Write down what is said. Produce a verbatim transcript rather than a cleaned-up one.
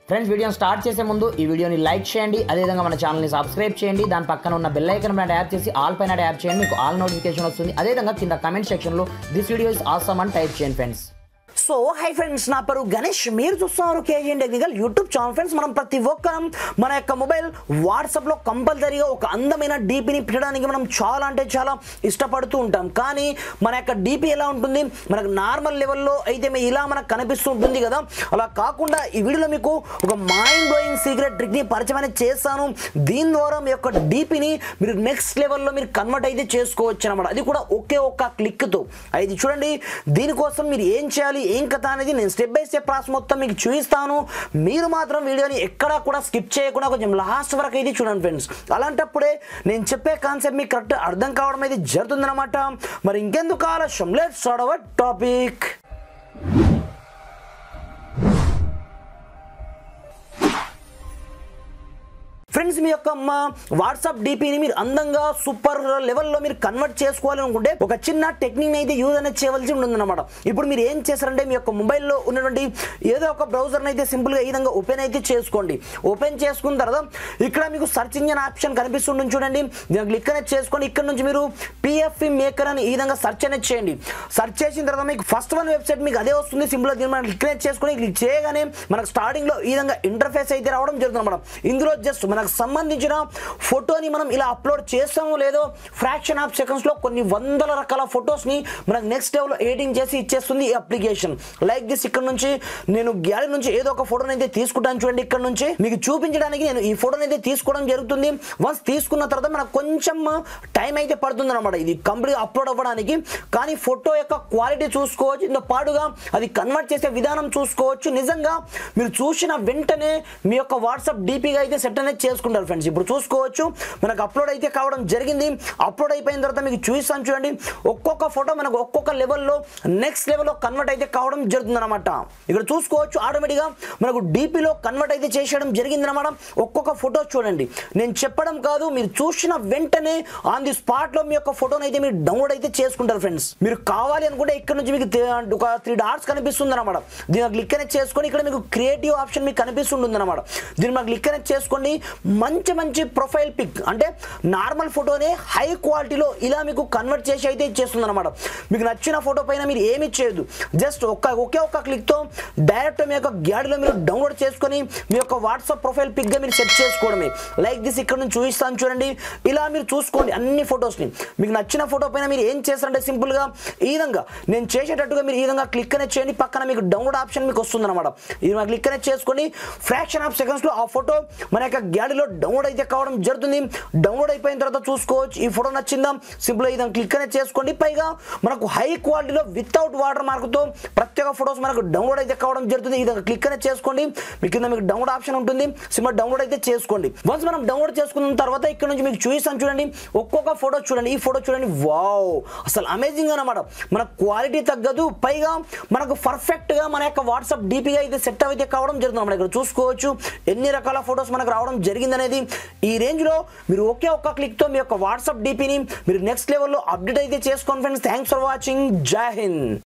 Friends వీడియోని start చేసే ముందు ఈ వీడియోని లైక్ చేయండి, అదేవిధంగా మన ఛానల్ని సబ్స్క్రైబ్ చేయండి, దాని పక్కన ఉన్న బెల్ ఐకాన్ పైన ట్యాప్ చేసి ఆల్ పైన ట్యాప్ చేయండి, మీకు ఆల్ నోటిఫికేషన్ వస్తుంది. అదేవిధంగా కింద కమెంట్ సెక్షన్లో దిస్ వీడియో ఇస్ ఆసమ్ అని టైప్ చేయండి ఫ్రెండ్స్. సో హై ఫ్రెండ్స్, నా పేరు గణేష్, మీరు చూస్తున్నారు KGN technical YouTube channel. Friends మనం ప్రతి ఒక్కరం మన యొక్క మొబైల్ వాట్సాప్లో కంపల్సరీగా ఒక అందమైన డీపీని పెట్టడానికి మనం చాలా అంటే చాలా ఇష్టపడుతూ ఉంటాం. కానీ మన యొక్క డీపీ ఎలా ఉంటుంది, మనకు నార్మల్ లెవెల్లో అయితే ఇలా మనకు కనిపిస్తూ ఉంటుంది కదా. అలా కాకుండా ఈ వీడియోలో మీకు ఒక మైండ్ బ్లోయింగ్ సీక్రెట్ ట్రిక్ని పరిచయం చేస్తాను. దీని ద్వారా మీ యొక్క డీపీని మీరు నెక్స్ట్ లెవెల్లో మీరు కన్వర్ట్ అయితే చేసుకోవచ్చు అనమాట. అది కూడా ఒకే ఒక్క క్లిక్తో. అయితే చూడండి, దీనికోసం మీరు ఏం చేయాలి, ఏం కథ అనేది నేను స్టెప్ బై స్టెప్ ప్రాసెస్ మొత్తం మీకు చూపిస్తాను. మీరు మాత్రం వీడియోని ఎక్కడా కూడా స్కిప్ చేయకుండా కొంచెం లాస్ట్ వరకు అయితే చూడండి ఫ్రెండ్స్. అలాంటప్పుడే నేను చెప్పే కాన్సెప్ట్ మీకు కరెక్ట్ అర్థం కావడం అయితే జరుగుతుంది అనమాట. మరి ఇంకెందుకు ఆలస్యం, let's start our topic. Friends, మీ యొక్క వాట్సాప్ డీపీని మీరు అందంగా సూపర్ లెవెల్లో మీరు కన్వర్ట్ చేసుకోవాలి అనుకుంటే ఒక చిన్న టెక్నిక్ అయితే యూజ్ అనేది చేయవలసి ఉంటుందన్నమాట. ఇప్పుడు మీరు ఏం చేస్తారంటే మీ యొక్క మొబైల్లో ఉన్నటువంటి ఏదో ఒక బ్రౌజర్ని అయితే సింపుల్గా ఈ విధంగా ఓపెన్ అయితే చేసుకోండి. ఓపెన్ చేసుకున్న తర్వాత ఇక్కడ మీకు సర్చ్ ఇంజిన్ ఆప్షన్ కనిపిస్తుంది చూడండి, దీన్ని క్లిక్ అనేది చేసుకోండి. ఇక్కడ నుంచి మీరు పిఎఫ్ఈ మేకర్ అని ఈ విధంగా సర్చ్ అనేది చేయండి. సర్చ్ చేసిన తర్వాత మీకు ఫస్ట్ వన్ వెబ్సైట్ మీకు అదే వస్తుంది. సింపుల్గా దీన్ని మనం క్లిక్ అనేది చేసుకొని క్లిక్ చేయగానే మనకు స్టార్టింగ్లో ఈ విధంగా ఇంటర్ఫేస్ అయితే రావడం జరుగుతుంది అన్నమాట. ఇందులో జస్ట్ మనకు సంబంధించిన ఫోటోని మనం ఇలా అప్లోడ్ చేస్తామో లేదో ఫ్రాక్షన్ ఆఫ్ సెకండ్స్ లో కొన్ని వందల రకాల ఫొటోస్ ని మనకు నెక్స్ట్ లెవెల్ ఎడిటింగ్ చేసి ఇచ్చేస్తుంది ఈ అప్లికేషన్. లైక్ దిస్, ఇక్కడ నుంచి నేను గ్యాలరీ నుంచి ఏదో ఒక ఫోటోని అయితే తీసుకుంటాను చూడండి. ఇక్కడ నుంచి మీకు చూపించడానికి నేను ఈ ఫోటోని అయితే తీసుకోవడం జరుగుతుంది. వన్స్ తీసుకున్న తర్వాత మనకు కొంచెం టైం అయితే పడుతుంది అనమాట ఇది కంప్లీట్ అప్లోడ్ అవ్వడానికి. కానీ ఫోటో యొక్క క్వాలిటీ చూసుకోవచ్చు, ఇందులో పాటుగా అది కన్వర్ట్ చేసే విధానం చూసుకోవచ్చు. నిజంగా మీరు చూసిన వెంటనే మీ యొక్క వాట్సాప్ డీపీగా అయితే సెట్ అనేది చేసుకుంటారు ఫ్రెండ్స్. ఇప్పుడు చూసుకోవచ్చు మనకు అప్లోడ్ అయితే కావడం జరిగింది. అప్లోడ్ అయిపోయిన తర్వాత మీకు చూపిస్తాను చూడండి. ఒక్కొక్క ఫోటో మనకు ఒక్కొక్క లెవెల్లో నెక్స్ట్ లెవెల్లో కన్వర్ట్ అయితే కావడం జరుగుతుంది అనమాట. ఇక్కడ చూసుకోవచ్చు ఆటోమేటిక్గా మనకు డీపీలో కన్వర్ట్ అయితే చేసేయడం జరిగింది అనమాట. ఒక్కొక్క ఫోటో చూడండి, నేను చెప్పడం కాదు, మీరు చూసిన వెంటనే ఆన్ ది స్పాట్ లో మీ యొక్క ఫోటోని అయితే మీరు డౌన్లోడ్ అయితే చేసుకుంటారు ఫ్రెండ్స్. మీరు కావాలి అనుకుంటే ఇక్కడ నుంచి మీకు ఒక త్రీ డాట్స్ కనిపిస్తుంది అనమాట. దీన్ని క్లిక్ అనేది చేసుకొని ఇక్కడ మీకు క్రియేటివ్ ఆప్షన్ మీకు కనిపిస్తుంది అనమాట. దీన్ని మాకు క్లిక్ అనేది చేసుకోండి. మంచి మంచి ప్రొఫైల్ పిక్ అంటే నార్మల్ ఫోటోనే హై క్వాలిటీలో ఇలా మీకు కన్వర్ట్ చేసి అయితే ఇచ్చేస్తుంది అనమాట. మీకు నచ్చిన ఫోటో పైన మీరు ఏమి చేయదు, జస్ట్ ఒక్క ఒకే ఒక్క క్లిక్తో డైరెక్ట్ మీ యొక్క గ్యాలరీలో మీరు డౌన్లోడ్ చేసుకొని మీ యొక్క వాట్సాప్ ప్రొఫైల్ పిక్గా మీరు సెట్ చేసుకోవడమే. లైక్ దిస్, ఇక్కడ నుంచి చూపిస్తాను చూడండి. ఇలా మీరు చూసుకోండి అన్ని ఫొటోస్ని. మీకు నచ్చిన ఫోటో పైన మీరు ఏం చేస్తారంటే సింపుల్గా ఈ విధంగా నేను చేసేటట్టుగా మీరు ఈ విధంగా క్లిక్ అనేది చేయండి. పక్కన మీకు డౌన్లోడ్ ఆప్షన్ మీకు వస్తుంది అనమాట. ఇది మనం క్లిక్ అనేది చేసుకొని ఫ్రాక్షన్ ఆఫ్ సెకండ్స్లో ఆ ఫోటో మన యొక్క గ్యాలరీలో డౌన్లోడ్ అయితే కావడం జరుగుతుంది. డౌన్లోడ్ అయిపోయిన తర్వాత చూసుకోవచ్చు ఈ ఫోటో నచ్చిందా, సింపుల్ గా క్లిక్ అనేది చేసుకోండి. పైగా మనకు హై క్వాలిటీలో వితౌట్ వాటర్ మార్క్తో ప్రతి ఒక్క ఫొటోస్ మనకు డౌన్లోడ్ అయితే కావడం జరుగుతుంది. ఇది క్లిక్ అనేది చేసుకోండి. మీ కింద మీకు డౌన్లోడ్ ఆప్షన్ ఉంటుంది, సింపుల్ డౌన్లోడ్ అయితే చేసుకోండి. వన్స్ మనం డౌన్లోడ్ చేసుకున్న తర్వాత ఇక్కడ నుంచి మీకు చూపిస్తాను చూడండి. ఒక్కొక్క ఫోటో చూడండి, ఈ ఫోటో చూడండి, వావ్ అసలు అమేజింగ్ అనమాట. మన క్వాలిటీ తగ్గదు, పైగా మనకు పర్ఫెక్ట్ గా మన యొక్క వాట్సాప్ డీపీగా అయితే సెట్ అయితే కావడం జరుగుతుంది. మనం ఇక్కడ చూసుకోవచ్చు ఎన్ని రకాల ఫొటోస్ మనకు రావడం జరిగింది అనేది. ఈ రేంజ్ లో మీరు ఒకే ఒక్క క్లిక్ తో మీ యొక్క వాట్సాప్ డీపీని మీరు నెక్స్ట్ లెవెల్లో అప్డేట్ అయితే చేసుకోండి ఫ్రెండ్స్. Thanks for watching. జై హింద్.